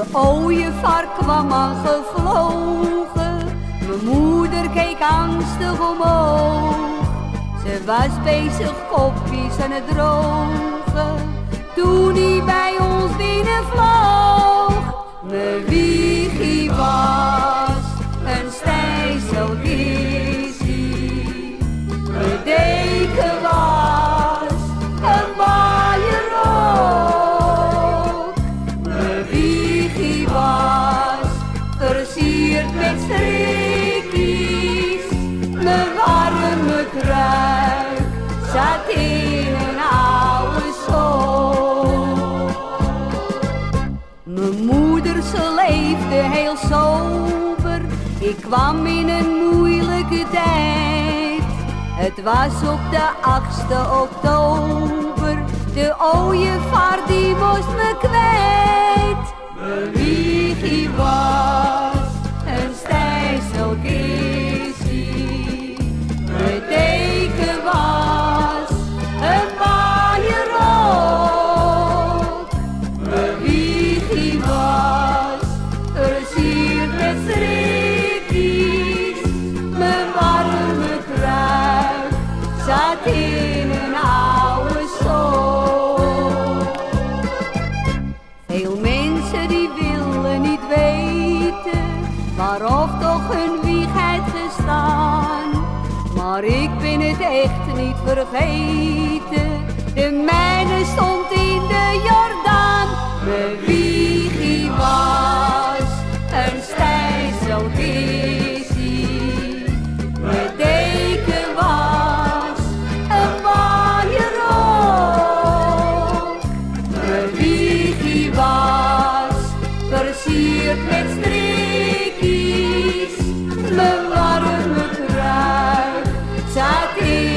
De ooievaar kwam aangevlogen, mijn moeder keek angstig omhoog. Ze was bezig kopjes aan het drogen, toen hij bij ons binnenvloog. Mijn Wiegie was een Stijfselkissie, mijn deken was een waaierrok. Mijn Wiegie was versierd met strikjes, mijn warme kruik zat in een oude sok. Mijn moeder, ze leefde heel sober, ik kwam in een moeilijke tijd. Het was op de 8e oktober, de ooievaar die moest me kwijt. Mijn Wiegie was een Stijfselkissie, mijn deken was een waaierrok. Mijn Wiegie was versierd met strikjes, mijn warme kruik zat in een oude sok. Veel mensen die willen niet weten waarop toch hun wieg heeft gestaan, maar ik ben het echt niet vergeten. De mijne stond in de Jordaan. Mijn Wiegie was een Stijfselkissie, mijn deken was een waaierrok. Mijn Wiegie was versierd met strikjes, mijn warme kruik zat in